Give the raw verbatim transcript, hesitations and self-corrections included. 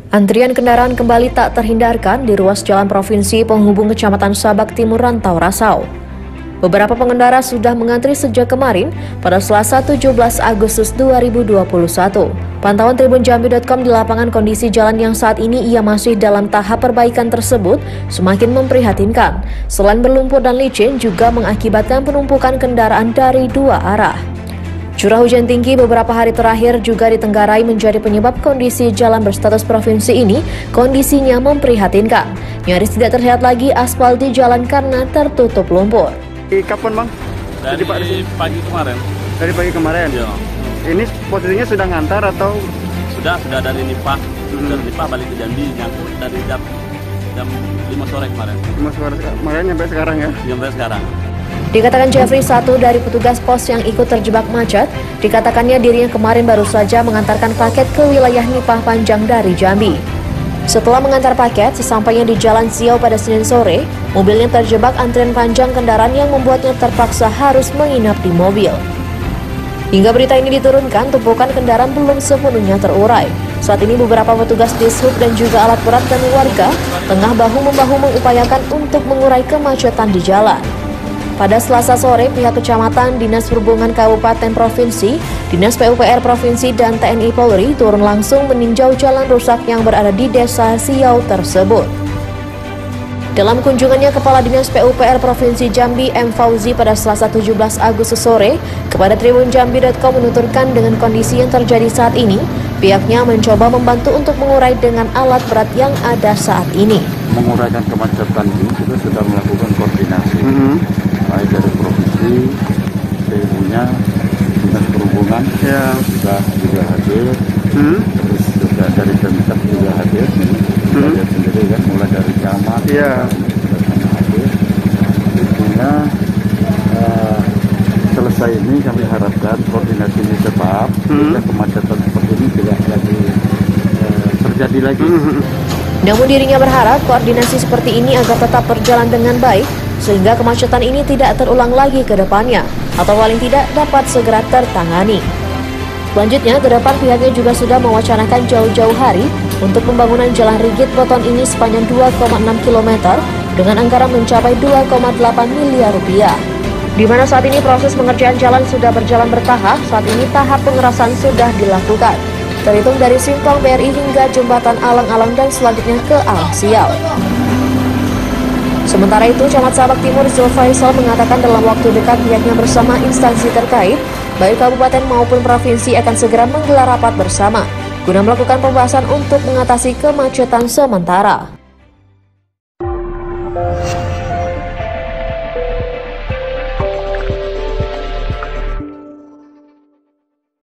Antrian kendaraan kembali tak terhindarkan di ruas jalan provinsi penghubung Kecamatan Sabak Timur Rantau Rasau. Beberapa pengendara sudah mengantri sejak kemarin pada Selasa tujuh belas Agustus dua ribu dua puluh satu. Pantauan Tribun Jambi titik com di lapangan kondisi jalan yang saat ini ia masih dalam tahap perbaikan tersebut semakin memprihatinkan. Selain berlumpur dan licin juga mengakibatkan penumpukan kendaraan dari dua arah. Curah hujan tinggi beberapa hari terakhir juga ditenggarai menjadi penyebab kondisi jalan berstatus provinsi ini kondisinya memprihatinkan. Nyaris tidak terlihat lagi aspal di jalan karena tertutup lumpur. Kapan bang? Dari pagi, pagi kemarin. Dari pagi kemarin? Ya. Ini posisinya sudah ngantar atau? Sudah, sudah dari Nipah. Hmm. Dari Nipah balik ke Jambi, nyangkut dari jam, jam lima sore kemarin. lima sore kemarin sampai sekarang ya? Sampai sekarang. Dikatakan Jeffrey, satu dari petugas pos yang ikut terjebak macet, dikatakannya dirinya kemarin baru saja mengantarkan paket ke wilayah Nipah Panjang dari Jambi. Setelah mengantar paket, sesampainya di Jalan Siau pada Senin sore, mobilnya terjebak antrian panjang kendaraan yang membuatnya terpaksa harus menginap di mobil. Hingga berita ini diturunkan, tumpukan kendaraan belum sepenuhnya terurai. Saat ini beberapa petugas dishub dan juga alat berat dan warga tengah bahu-membahu mengupayakan untuk mengurai kemacetan di jalan. Pada Selasa sore, pihak kecamatan, Dinas Perhubungan Kabupaten Provinsi, Dinas P U P R Provinsi, dan T N I Polri turun langsung meninjau jalan rusak yang berada di Desa Siau tersebut. Dalam kunjungannya, Kepala Dinas P U P R Provinsi Jambi M. Fauzi pada Selasa tujuh belas Agustus sore kepada Tribun Jambi titik com menuturkan dengan kondisi yang terjadi saat ini, pihaknya mencoba membantu untuk mengurai dengan alat berat yang ada saat ini. Menguraikan kemacetan ini kita sudah melakukan koordinasi. Mm-hmm. Baik dari provinsi, P U-nya, Dinas Perhubungan ya. juga juga hadir, hmm? terus juga dari Pemkab juga hadir, kita hmm? lihat sendiri kan, mulai dari camat, ya. sudah hadir. Tentunya uh, selesai ini kami harapkan koordinasi ini tetap, hmm? sehingga kemacetan seperti ini tidak lagi uh, terjadi lagi. Hmm. Namun dirinya berharap koordinasi seperti ini agar tetap berjalan dengan baik, sehingga kemacetan ini tidak terulang lagi ke depannya, atau paling tidak dapat segera tertangani. Selanjutnya, ke depan pihaknya juga sudah mewacanakan jauh-jauh hari untuk pembangunan jalan rigid beton ini sepanjang dua koma enam kilometer dengan anggaran mencapai dua koma delapan miliar rupiah. Di mana saat ini proses pengerjaan jalan sudah berjalan bertahap, saat ini tahap pengerasan sudah dilakukan. Terhitung dari Simpang B R I hingga Jembatan Alang-Alang dan selanjutnya ke Alang Siau. Sementara itu, Camat Sabak Timur Zulfaisal mengatakan dalam waktu dekat pihaknya bersama instansi terkait, baik kabupaten maupun provinsi akan segera menggelar rapat bersama, guna melakukan pembahasan untuk mengatasi kemacetan sementara.